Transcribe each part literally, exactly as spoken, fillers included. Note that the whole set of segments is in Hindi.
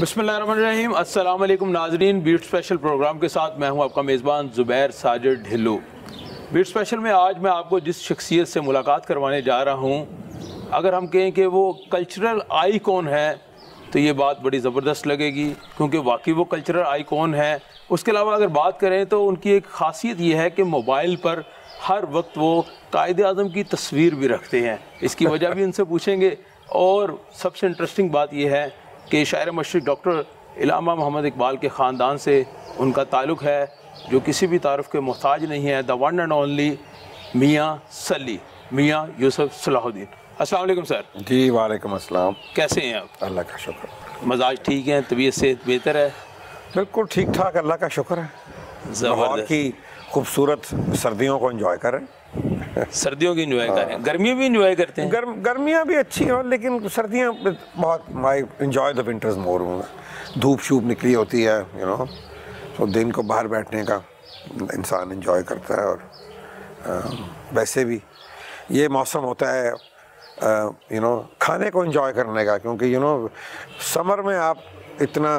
बिस्मिल्लाहिर्रहमानिर्रहीम। अस्सलाम वालेकुम नाजरीन, बीट स्पेशल प्रोग्राम के साथ मैं हूं आपका मेज़बान ज़ुबैर साजिद ढिल्लो। बीट स्पेशल में आज मैं आपको जिस शख्सियत से मुलाकात करवाने जा रहा हूं, अगर हम कहें कि वो कल्चरल आइकॉन है तो ये बात बड़ी ज़बरदस्त लगेगी, क्योंकि वाकई वो कल्चरल आइकॉन है। उसके अलावा अगर बात करें तो उनकी एक ख़ासियत ये है कि मोबाइल पर हर वक्त वो कायद आज़म की तस्वीर भी रखते हैं। इसकी वजह भी उनसे पूछेंगे। और सबसे इंटरेस्टिंग बात यह है कि शायर मशरिक़ डॉक्टर इलामा मोहम्मद इकबाल के ख़ानदान से उनका ताल्लुक़ है, जो किसी भी तारुफ़ के मोहताज नहीं है। द वन एंड ओनली मियाँ सली, मियाँ यूसुफ सलाहुद्दीन। अस्सलाम वालेकुम सर। जी वालेकुम अस्सलाम। कैसे हैं आप? अल्लाह का शुक्र। मजाज ठीक है, तबीयत से बेहतर है? बिल्कुल ठीक ठाक, अल्लाह का शुक्र है। लाहौर की खूबसूरत सर्दियों को एंजॉय करें। सर्दियों की एंजॉय करें, गर्मियों भी एंजॉय करते हैं? गर्म गर्मियाँ भी अच्छी हैं, लेकिन सर्दियाँ बहुत, I enjoy the winters more. धूप शूप निकली होती है, यू नो, तो दिन को बाहर बैठने का इंसान एंजॉय करता है। और आ, वैसे भी ये मौसम होता है यू नो खाने को एंजॉय करने का, क्योंकि यू नो समर में आप इतना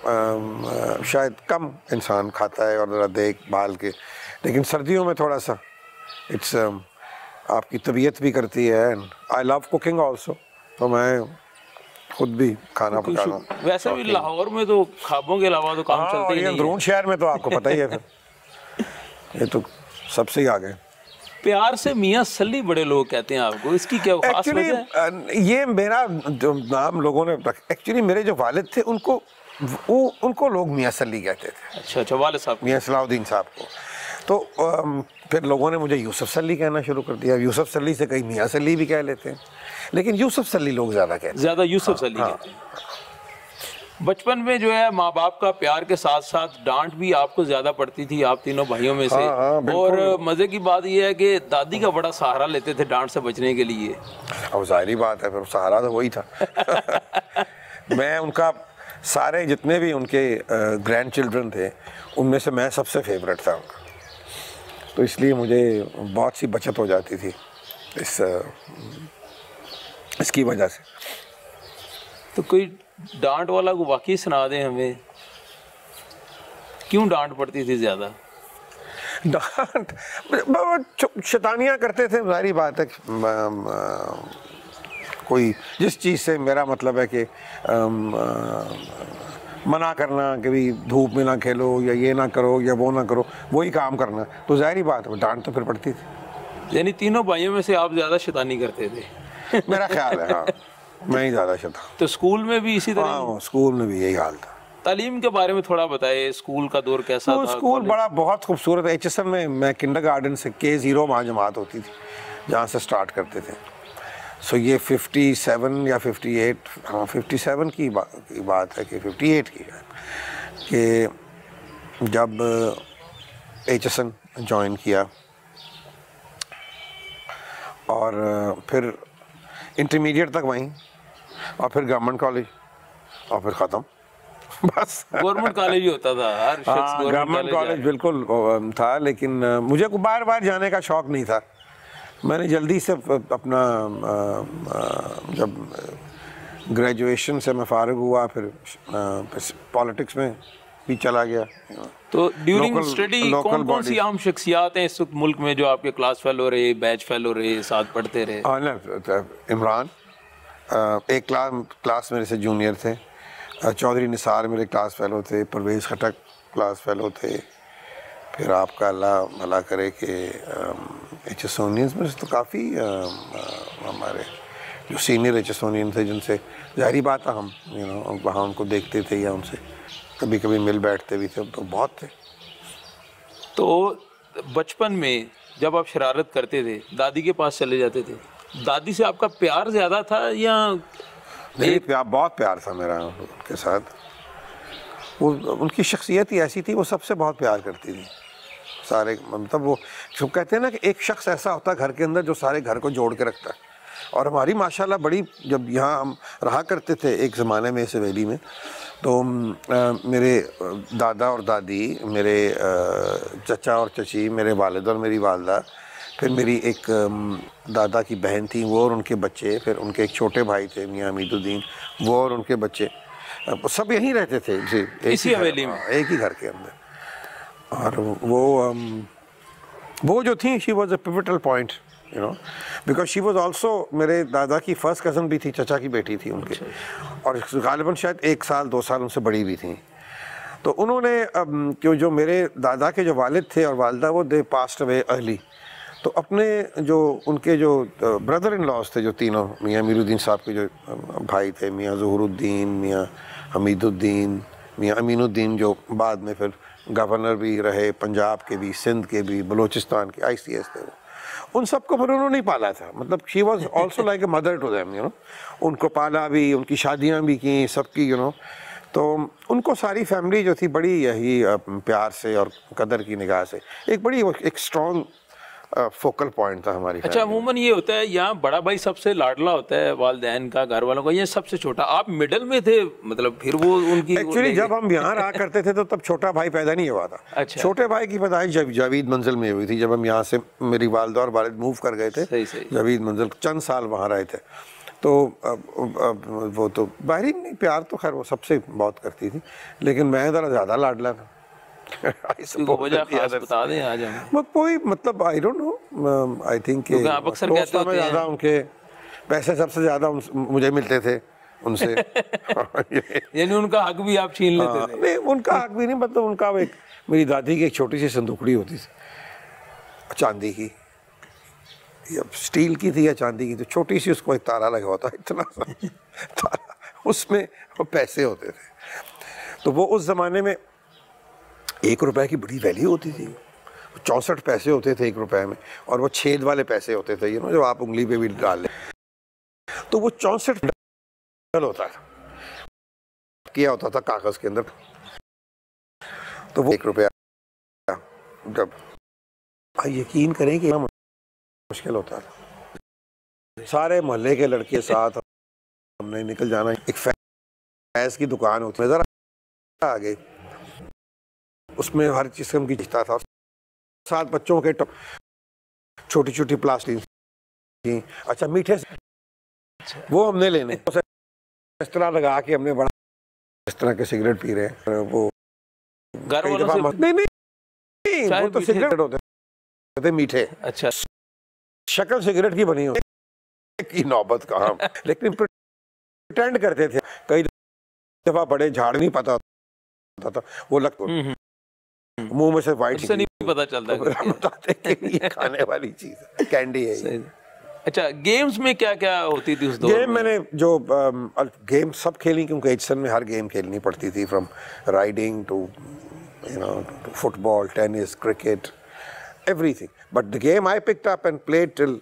आ, शायद कम इंसान खाता है और ज़रा देखभाल के, लेकिन सर्दियों में थोड़ा सा इट्स uh, आपकी तबीयत भी करती है। And I love cooking also, तो मैं खुद भी खाना पकाना। वैसे भी लाहौर में तो ख्वाबों के अलावा तो काम चलते ही नहीं है। अंदरून शहर में तो आपको पता ही है फिर ये तो सबसे ही आगे। प्यार से मियाँ सली बड़े लोग कहते हैं आपको, इसकी क्या खास वजह है? ये मेरा जो नाम लोगों ने, एक्चुअली मेरे जो वालिद थे उनको वो उनको लोग मियाँ सली कहते थे। अच्छा अच्छा, वालिद साहब, मियाँ सलाहुद्दीन साहब को। तो आम, फिर लोगों ने मुझे यूसुफ सली कहना शुरू कर दिया। यूसुफ सली से कई मियाँ सली भी कह लेते हैं, लेकिन यूसुफ सली लोग ज़्यादा कहते हैं। ज़्यादा यूसुफ सली हाँ, कहते हैं। बचपन में जो है माँ बाप का प्यार के साथ साथ डांट भी आपको ज़्यादा पड़ती थी, आप तीनों भाइयों में से। हाँ, हाँ, और मज़े की बात यह है कि दादी का बड़ा सहारा लेते थे डांट से बचने के लिए। अब जाहिर बात है, फिर सहारा तो वही था। मैं उनका सारे जितने भी उनके ग्रैंड चिल्ड्रन थे उनमें से मैं सबसे फेवरेट था उनका, तो इसलिए मुझे बहुत सी बचत हो जाती थी इस इसकी वजह से। तो कोई डांट वाला को वाकई सुना दें हमें, क्यों डांट पड़ती थी ज़्यादा? डांट शैतानियाँ करते थे, जाहिर बात है। कोई जिस चीज़ से मेरा मतलब है कि आम, आ, मना करना कि भी धूप में ना खेलो या ये ना करो या वो ना करो, वही काम करना, तो जाहिर बात है डांट तो फिर पड़ती थी। यानी तीनों भाइयों में से आप ज़्यादा शैतानी करते थे? मेरा ख्याल है, हाँ, मैं ही ज़्यादा शैतान। तो स्कूल में भी इसी तरह? हाँ, स्कूल में भी यही हाल था। तालीम के बारे में थोड़ा बताइए, स्कूल का दौर कैसा तो था? स्कूल बड़ा बहुत खूबसूरत है। एच एस एन में मैं किंडरगार्टन से के ज़ीरो वहाँ जमात होती थी, जहाँ से स्टार्ट करते थे। सो ये फिफ्टी सेवन या फिफ्टी एट, हाँ फिफ्टी सेवन की, बा, की बात है कि फिफ्टी एट की है कि जब एच एस एन ज्वाइन किया और फिर इंटरमीडिएट तक वहीं, और फिर गवर्नमेंट कॉलेज, और फिर ख़त्म। बस गवर्नमेंट कॉलेज ही होता था हर शख्स। गवर्नमेंट कॉलेज बिल्कुल था, लेकिन मुझे को बार बार जाने का शौक़ नहीं था। मैंने जल्दी से अपना जब ग्रेजुएशन से मैं फारिग हुआ, फिर पॉलिटिक्स में भी चला गया। तो ड्यूरिंग स्टडी कौन कौन सी आम शख्सियात हैं इस वक्त मुल्क में जो आपके क्लास फेलो रहे, बैच फेलो रहे, साथ पढ़ते रहे? हाँ ना, इमरान एक क्लास क्लास मेरे से जूनियर थे, चौधरी निसार मेरे क्लास फेलो थे, परवेज़ खटक क्लास फेलो थे। फिर आपका अल्लाह भला करे कि एच एस ओनियंस में तो काफ़ी हमारे जो सीनियर एच एस ओनियन थे, जिनसे जाहिर बात है हम यू नो वहाँ उनको देखते थे या उनसे कभी कभी मिल बैठते भी थे, तो बहुत थे। तो बचपन में जब आप शरारत करते थे दादी के पास चले जाते थे, दादी से आपका प्यार ज़्यादा था या? नहीं, प्यार, बहुत प्यार था मेरा उनके साथ। वो उनकी शख्सियत ही ऐसी थी, वो सबसे बहुत प्यार करती थी सारे। मतलब वो जो कहते हैं ना कि एक शख्स ऐसा होता है घर के अंदर जो सारे घर को जोड़ के रखता है। और हमारी माशाल्लाह बड़ी, जब यहाँ हम रहा करते थे एक ज़माने में इस हवेली में, तो आ, मेरे दादा और दादी, मेरे आ, चचा और चची, मेरे वालिद और मेरी वालदा, फिर मेरी एक दादा की बहन थी वो और उनके बच्चे, फिर उनके एक छोटे भाई थे मियाँ हमीदुद्दीन, वो और उनके बच्चे, सब यहीं रहते थे जी, इसी हवेली में, एक ही घर के अंदर। और वो um, वो जो थी, she was a pivotal point, you know, because she was also, मेरे दादा की फर्स्ट कज़न भी थी, चचा की बेटी थी उनके, और गालिबन शायद एक साल दो साल उनसे बड़ी भी थी। तो उन्होंने अब क्यों, जो मेरे दादा के जो वालिद थे और वालदा, वो दे पास्ट अवे अर्ली, तो अपने जो उनके जो ब्रदर इन लॉज थे, जो तीनों, मियाँ मीरुद्दीन साहब के जो भाई थे, मियाँ ज़हुरुद्दीन, मियाँ हमीदुद्दीन, मियाँ अमीनुद्दीन, जो बाद में फिर गवर्नर भी रहे पंजाब के भी, सिंध के भी, बलूचिस्तान के आई सी एस थे, उन सबको फिर उन्होंने ही पाला था। मतलब she was also like a mother to them, you know, उनको पाला भी, उनकी शादियाँ भी की सबकी, यू नो। तो उनको सारी फैमिली जो थी बड़ी यही प्यार से और कदर की निगाह से, एक बड़ी एक स्ट्रॉन्ग फोकल पॉइंट था हमारी। अच्छा, अमूमन ये होता है यहाँ बड़ा भाई सबसे लाडला होता है वालिदैन का, घर वालों का, ये सबसे छोटा, आप मिडल में थे, मतलब फिर वो उनकी एक्चुअली जब हम यहाँ रहा करते थे तो तब छोटा भाई पैदा नहीं हुआ था। अच्छा। छोटे भाई की पैदाइश जब जावेद मंजिल में हुई थी, जब हम यहाँ से, मेरी वालदा और वालिद मूव कर गए थे। सही सही। जावेद मंजिल चंद साल वहाँ रहे थे, तो अब, अब वो तो बाहरी नहीं, प्यार तो खैर वो सबसे बहुत करती थी, लेकिन मैं ज़रा ज़्यादा लाडला था। वजह खास बता दें आज हम। कोई मतलब I don't know, I think आप अक्सर कहते होते हैं ज़्यादा उनके पैसे सबसे ज़्यादा मुझे मिलते थे उनसे। यानी उनका हक भी आप छीन लेते थे? नहीं, उनका हक भी नहीं, मतलब उनका एक, मेरी दादी की एक छोटी सी संदूकड़ी होती थी चांदी की, या स्टील की थी या चांदी की, तो छोटी सी, उसको एक ताला लगा होता, इतना सा ताला, उसमें वो पैसे होते थे। तो वो उस ज़माने में एक रुपए की बड़ी वैल्यू होती थी, चौंसठ पैसे होते थे एक रुपए में, और वो छेद वाले पैसे होते थे, यू नो, जो आप उंगली पे भी डाल लें, तो वो चौंसठ डबल होता था, किया होता था कागज के अंदर। तो वो एक रुपया, जब यकीन करें कि मुश्किल होता था, सारे मोहल्ले के लड़के साथ हमने निकल जाना, एक फैज की दुकान होती, नजर आ गई, उसमें हर किस्म की चीज़ था, सात बच्चों के छोटी छोटी प्लास्टिक थी। अच्छा, मीठे से वो हमने लेने, इस तरह लगा के हमने बड़ा, इस तरह के सिगरेट पी रहे हैं, वो घर वालों से नहीं नहीं, वो तो सिगरेट होते थे मीठे। अच्छा, शक्ल सिगरेट की बनी हो की नौबत कहाँ, लेकिन प्रिटेंड करते थे, कई दफा बड़े झाड़ नहीं पता होता था, वो लगता मुंह में से वाइट से नहीं पता चलता, बताते कि ये खाने वाली चीज है, कैंडी है ये। अच्छा, गेम्स में क्या क्या होती थी उस दौर गेम में? मैंने जो गेम सब खेली, क्योंकि एचसन में हर गेम खेलनी पड़ती थी, from riding to, you know, football, tennis, cricket, everything. But the game I picked up and played till,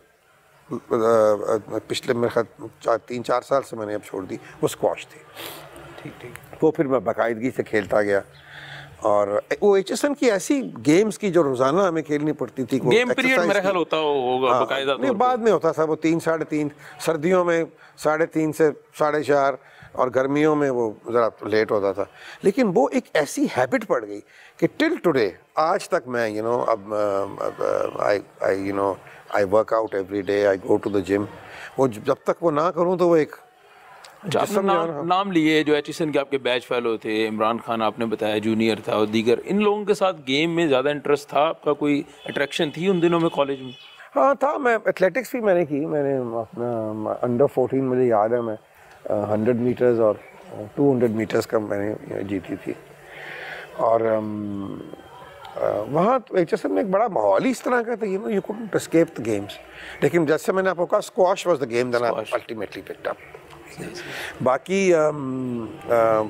पिछले मेरे ख्याल चार तीन चार साल से मैंने अब छोड़ दी, वो स्क्वॉश थी। ठीक ठीक। वो फिर मैं बाकायदगी से खेलता गया, और वो एचएसएन की ऐसी गेम्स की जो रोजाना हमें खेलनी पड़ती थी, गेम पीरियड मेरा ख्याल होता होगा बाकायदा? नहीं, बाद में होता था वो तीन साढ़े तीन, सर्दियों में साढ़े तीन से साढ़े चार, और गर्मियों में वो ज़रा लेट होता था। लेकिन वो एक ऐसी हैबिट पड़ गई कि टिल टुडे, आज तक मैं, यू नो, अब I I you know I work out every day, I go to the gym, वो जब तक वो ना करूँ तो वो एक आपने नाम, नाम लिए जो एचएसएन के आपके बैच फेलो थे, इमरान खान आपने बताया जूनियर था, और दीगर, इन लोगों के साथ गेम में ज़्यादा इंटरेस्ट था आपका? कोई अट्रैक्शन थी उन दिनों में कॉलेज में? हाँ था, मैं एथलेटिक्स भी मैंने की, मैंने अपना अंडर फोर्टीन, मुझे याद है, मैं हंड्रेड मीटर्स और टू हंड्रेड मीटर्स का मैंने जीती थी। और वहाँ एचएसएन में एक बड़ा माहौल ही इस तरह का था, you know, you couldn't escape the games. लेकिन जैसे मैंने आपको कहा, squash was the game that I ultimately picked up. बाकी आम, आम,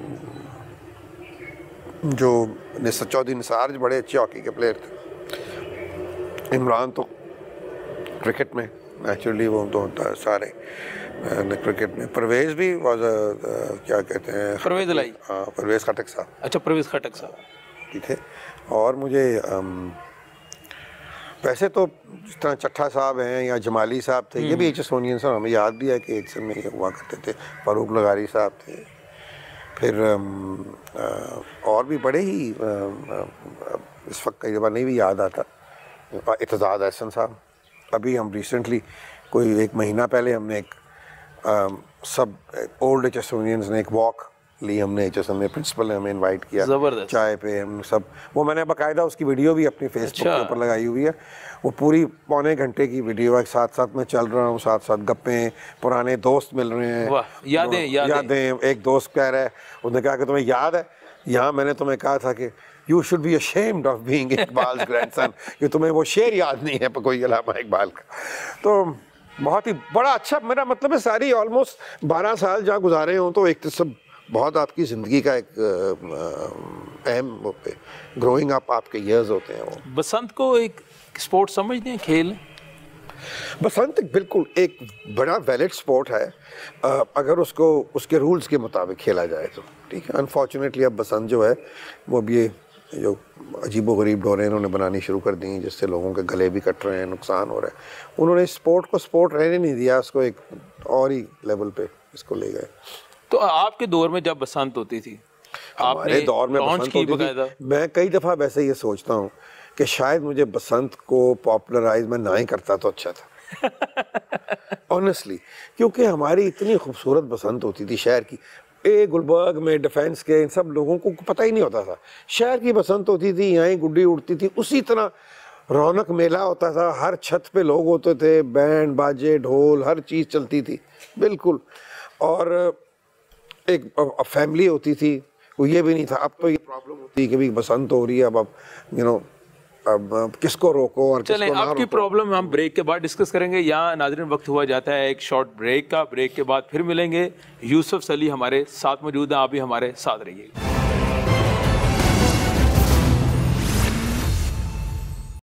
जो निसार चौधरी निसार बड़े अच्छे हॉकी के प्लेयर थे, इमरान तो क्रिकेट में नेचुरली, वो तो सारे क्रिकेट में, परवेज भी वाज, क्या कहते हैं, परवेज लाई, हाँ, परवेज खटक साहब। अच्छा, परवेज खटक साहब की थे। और मुझे आम, वैसे तो जिस तरह चट्ठा साहब हैं या जमाली साहब थे, ये भी एचएसओनियन साहब, हमें याद भी है कि एचएसएन में ये हुआ करते थे। फारूक लगारी साहब थे, फिर आम, आ, और भी बड़े ही आ, आ, इस वक्त कई दफ़ा नहीं भी याद आता, इत्तेज़ाद एहसन साहब। अभी हम रिसेंटली कोई एक महीना पहले हमने एक आ, सब ओल्ड एचएसओनियंस ने एक वॉक ली हमने एच एस एम में, प्रिंसिपल ने हमें इनवाइट किया जबरदस्त चाय पे, हम सब, वो मैंने बाकायदा उसकी वीडियो भी अपनी फेसबुक अच्छा। के ऊपर लगाई हुई है। वो पूरी पौने घंटे की वीडियो है, साथ साथ मैं चल रहा हूँ, साथ साथ गप्पे, पुराने दोस्त मिल रहे हैं, वाह, यादें यादें यादें। एक दोस्त कह रहा है, उसने कहा कि तुम्हें याद है यहाँ मैंने तुम्हें कहा था कि you should be ashamed of being Iqbal grandson, कि तुम्हें वो शेर याद नहीं है पर कोई अलामा इकबाल का। तो बहुत ही बड़ा अच्छा, मेरा मतलब है सारी ऑलमोस्ट बारह साल जहाँ गुजारे हों तो एक तो सब बहुत आपकी ज़िंदगी का एक अहम ग्रोइंग अप आपके ईयर्स होते हैं। वो बसंत को एक स्पोर्ट समझते हैं, खेल? बसंत बिल्कुल एक बड़ा वैलिड स्पोर्ट है अगर उसको उसके रूल्स के मुताबिक खेला जाए तो, ठीक है। अनफॉर्चुनेटली अब बसंत जो है वो अब ये जो अजीबो गरीब डोरें इन्होंने बनानी शुरू कर दी, जिससे लोगों के गले भी कट रहे हैं, नुकसान हो रहा है। उन्होंने स्पोर्ट को स्पोर्ट रहने नहीं दिया, उसको एक और ही लेवल पे इसको ले गए। तो आपके दौर में जब बसंत होती थी, हमारे दौर में बसंत होती थी, मैं कई दफ़ा वैसे ये सोचता हूँ कि शायद मुझे बसंत को पॉपुलराइज मैं ना ही करता तो अच्छा था ऑनेस्टली, क्योंकि हमारी इतनी खूबसूरत बसंत होती थी शहर की। ए गुलबर्ग में डिफेंस के इन सब लोगों को पता ही नहीं होता था, शहर की बसंत होती थी, यहाँ गुड्डी उड़ती थी, उसी तरह रौनक मेला होता था, हर छत पे लोग होते थे, बैंड बाजे ढोल हर चीज़ चलती थी बिल्कुल, और एक फैमिली होती थी। वो ये भी नहीं था, अब तो ये प्रॉब्लम होती है कि भाई बसंत हो रही है, अब अब यू नो अब किसको रोको और चलें, किसको ना आपकी रोको। प्रॉब्लम हम ब्रेक के बाद डिस्कस करेंगे। यहाँ नाज़रीन वक्त हुआ जाता है एक शॉर्ट ब्रेक का, ब्रेक के बाद फिर मिलेंगे। यूसुफ सली हमारे साथ मौजूद हैं, आप भी हमारे साथ रहिए।